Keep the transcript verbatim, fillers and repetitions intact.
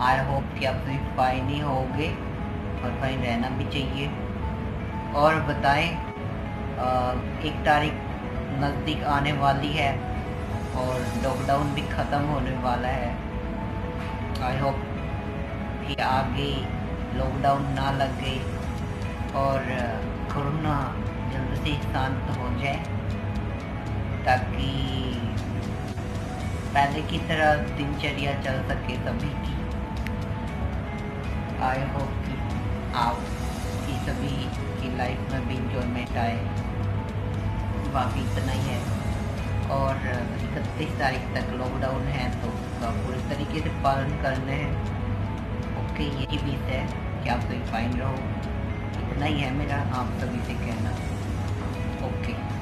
I hope कि आप सभी फाइन ही होंगे और फाइन रहना भी चाहिए। और बताएं, एक तारीख नज़दीक आने वाली है और लॉकडाउन भी ख़त्म होने वाला है। आई होप कि आगे लॉकडाउन ना लगे और कोरोना जल्द से शांत हो जाए, ताकि पहले की तरह दिनचर्या चल सके सभी की। आई होप कि आप की सभी की लाइफ में भी इंजॉयमेंट आए। बाकी इतना ही है। और इकतीस तारीख तक लॉकडाउन है तो उसका पूरी तरीके से पालन करना है। ओके, यही बीत है कि आप सभी फाइन रहो। इतना ही है मेरा आप सभी से कहना। ओके।